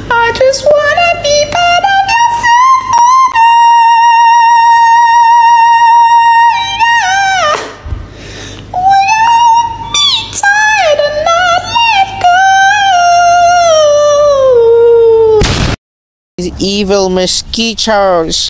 I just wanna be part of your symphony. We'll be tied and not let go. These evil mosquitoes.